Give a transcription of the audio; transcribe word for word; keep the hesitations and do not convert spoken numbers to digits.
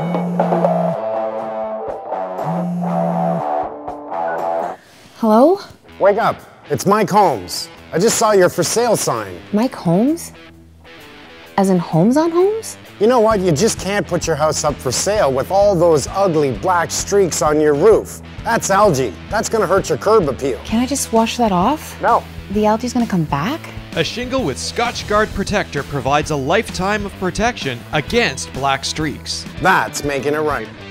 Hello? Wake up. It's Mike Holmes. I just saw your for sale sign. Mike Holmes? As in Homes on Homes? You know what? You just can't put your house up for sale with all those ugly black streaks on your roof. That's algae. That's gonna hurt your curb appeal. Can I just wash that off? No. The algae's gonna come back? A shingle with Scotchgard Protector provides a lifetime of protection against black streaks. That's making it right.